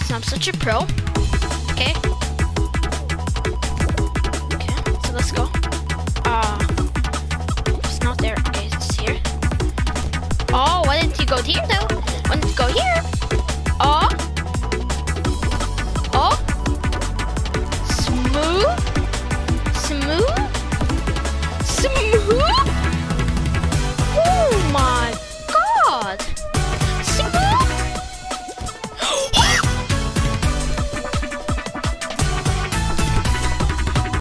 because I'm such a pro. Okay. Okay, so let's go. It's not there. Okay, it's here. Oh, why didn't you go here though?